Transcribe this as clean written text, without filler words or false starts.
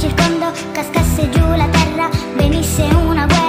il fondo, cascasse giù la terra, venisse una guerra